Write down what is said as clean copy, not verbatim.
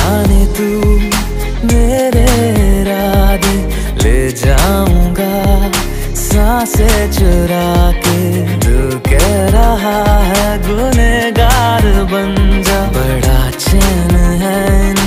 जाने तू मेरे इरादे ले जाऊंगा सांसें चुरा के। दिल कह रहा है गुनहगार बन जा, बड़ा चैन